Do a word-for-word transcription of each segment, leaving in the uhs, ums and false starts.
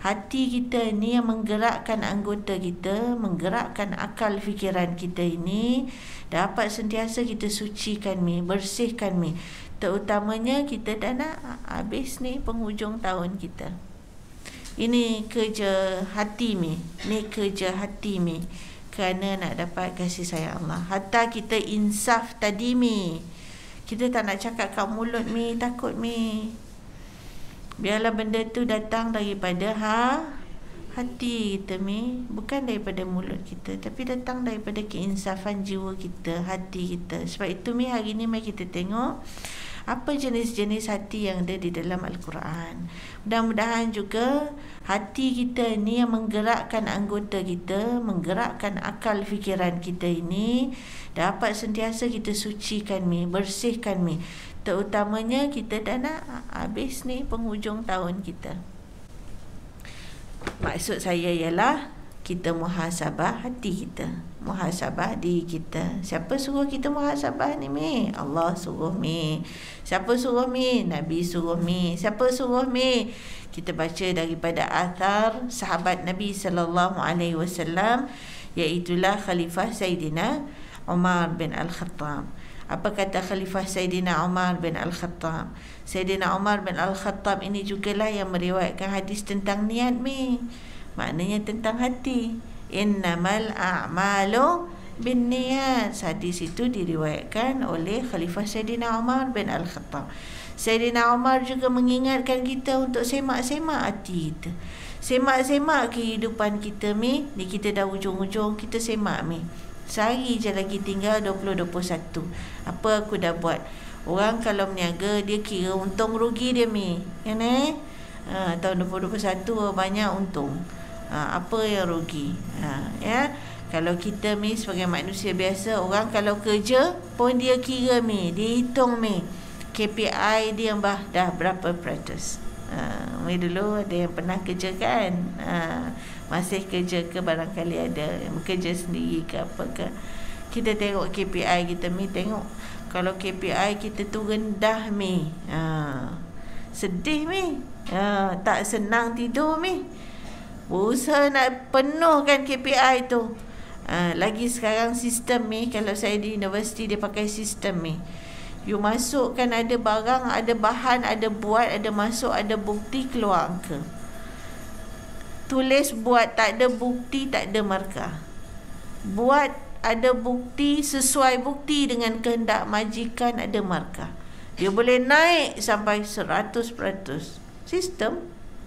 hati kita ni yang menggerakkan anggota kita, menggerakkan akal fikiran kita ini, dapat sentiasa kita sucikan mi, bersihkan mi. Terutamanya kita dah nak habis ni penghujung tahun kita. Ini kerja hati mi, ni kerja hati mi, kerana nak dapat kasih sayang Allah. Hatta kita insaf tadi mi, kita tak nak cakap kat mulut mi, takut mi. Biarlah benda tu datang daripada ha hati kita mi, bukan daripada mulut kita, tapi datang daripada keinsafan jiwa kita, hati kita. Sebab itu mi hari ni mari kita tengok apa jenis-jenis hati yang ada di dalam Al-Quran. Mudah-mudahan juga hati kita ni yang menggerakkan anggota kita, menggerakkan akal fikiran kita ini, dapat sentiasa kita sucikan mi, bersihkan mi. Terutamanya kita dah nak habis ni penghujung tahun kita. Maksud saya ialah kita muhasabah hati kita, muhasabah diri kita. Siapa suruh kita muhasabah ni mi? Allah suruh mi. Siapa suruh mi? Nabi suruh mi. Siapa suruh mi? Kita baca daripada athar sahabat Nabi sallallahu alaihi wasallam, iaitulah Khalifah Sayyidina Umar bin Al-Khattab. Apa kata Khalifah Sayyidina Umar bin Al-Khattab? Sayyidina Umar bin Al-Khattab ini jugalah yang meriwayatkan hadis tentang niat mi. Maknanya tentang hati. Innamal a'malu bin niyat. Hadis itu diriwayatkan oleh Khalifah Sayyidina Umar bin Al-Khattab. Sayyidina Umar juga mengingatkan kita untuk semak-semak hati kita. Semak-semak kehidupan kita mi. Ni kita dah ujung-ujung, kita semak mi. Sehari je lagi tinggal dua puluh dua puluh satu. Apa aku dah buat? Orang kalau berniaga, dia kira untung rugi dia mi. Kan eh? Ha, tahun dua puluh dua puluh satu banyak untung. Ha, apa yang rugi? Ha, ya. Kalau kita mi sebagai manusia biasa, orang kalau kerja pun dia kira mi, dia hitung mi. K P I dia bah dah berapa peratus. Ha, dulu ada yang pernah kerja kan? Ha, masih kerja ke barangkali ada yang bekerja sendiri ke apa ke. Kita tengok K P I kita mi, tengok kalau K P I kita tu rendah mi. Ha, sedih mi. Ha, tak senang tidur mi. Berusaha nak penuhkan K P I tu. Ha, lagi sekarang sistem mi, kalau saya di universiti dia pakai sistem mi. You masukkan ada barang, ada bahan, ada buat, ada masuk, ada bukti, keluar angka. Tulis buat, tak ada bukti, tak ada markah. Buat, ada bukti, sesuai bukti dengan kehendak majikan, ada markah. Dia boleh naik sampai seratus peratus. Sistem.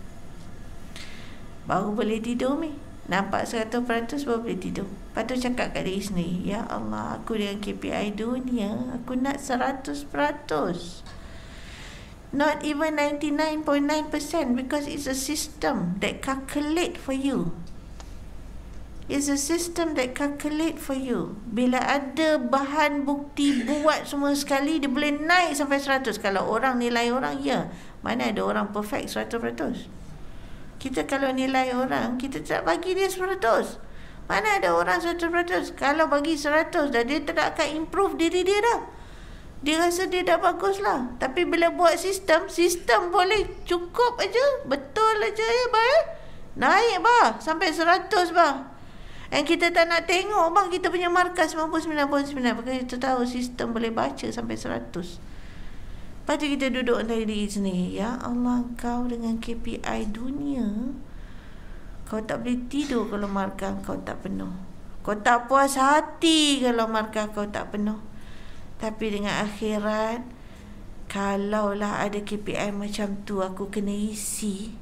Baru boleh tidur ni. Nampak seratus peratus baru boleh tidur. Lepas tu cakap kat diri sendiri, ya Allah, aku dengan K P I dunia, aku nak seratus peratus. Not even ninety-nine point nine percent, because it's a system that calculate for you. It's a system that calculate for you. Bila ada bahan bukti buat semua sekali, dia boleh naik sampai seratus. Kalau orang nilai orang, ya. Mana ada orang perfect seratus peratus. Kita kalau nilai orang, kita tak bagi dia seratus. Mana ada orang seratus peratus. Kalau bagi seratus dah, dia tak akan improve diri dia dah. Dia rasa dia dah bagus lah. Tapi bila buat sistem, sistem boleh cukup aja, betul aja ya bah. Naik bah sampai seratus bah. Dan kita tak nak tengok bang, kita punya markah sembilan puluh sembilan perpuluhan sembilan. Because kita tahu sistem boleh baca sampai seratus. Lepas tu kita duduk dari diri sendiri, ya Allah, kau dengan K P I dunia, kau tak boleh tidur kalau markah kau tak penuh. Kau tak puas hati kalau markah kau tak penuh. Tapi dengan akhirat, kalaulah ada K P I macam tu, aku kena isi,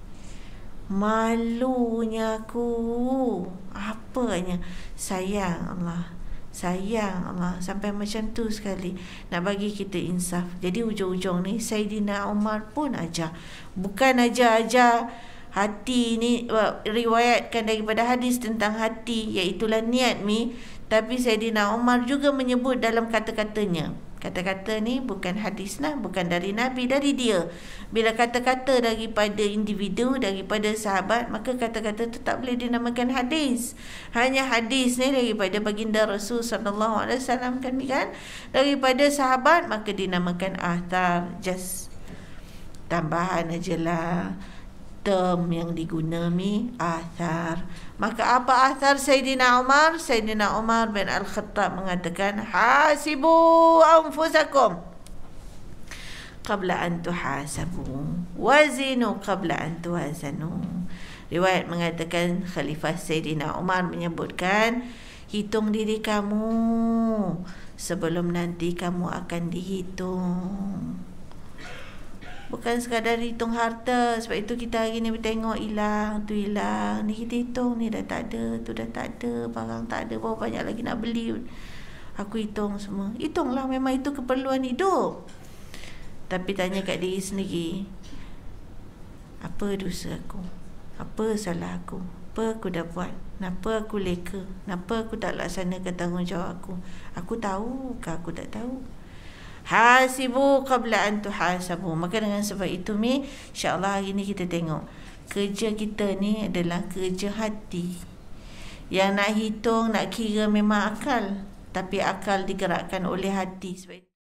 malunya aku. Apanya? Sayang Allah, sayang Allah, sampai macam tu sekali nak bagi kita insaf. Jadi ujung-ujung ni Sayyidina Umar pun ajar. Bukan ajar-ajar hati ni, riwayatkan daripada hadis tentang hati, iaitulah niat mi. Tapi Sayyidina Umar juga menyebut dalam kata-katanya. Kata-kata ni bukan hadis lah, bukan dari Nabi, dari dia. Bila kata-kata daripada individu, daripada sahabat, maka kata-kata tu tak boleh dinamakan hadis. Hanya hadis ni daripada baginda Rasul sallallahu alaihi wasallam kan, kan? Daripada sahabat, maka dinamakan athar. Just tambahan aja lah. term yang diguna mi athar. Maka apa athar Sayyidina Umar? Sayyidina Umar bin Al-Khattab mengatakan, hasibu anfusakum qabla an tuhasabu wazinu qabla an tuwazanu. Riwayat mengatakan Khalifah Sayyidina Umar menyebutkan, hitung diri kamu sebelum nanti kamu akan dihitung. Bukan sekadar hitung harta. Sebab itu kita hari ni tengok hilang, tu hilang, ni kita hitung, ni dah tak ada, tu dah tak ada, barang tak ada, berapa banyak lagi nak beli. Aku hitung semua. Hitunglah, memang itu keperluan hidup. Tapi tanya kat diri sendiri, apa dosa aku? Apa salah aku? Apa aku dah buat? Kenapa aku leka? Kenapa aku tak laksanakan tanggungjawab aku? Aku tahu ke aku tak tahu? Hasibu qabla an tuhasabu. Maka dengan sebab itu mi, insya-Allah hari ni kita tengok kerja kita ni adalah kerja hati. Yang nak hitung, nak kira memang akal, tapi akal digerakkan oleh hati. Sebab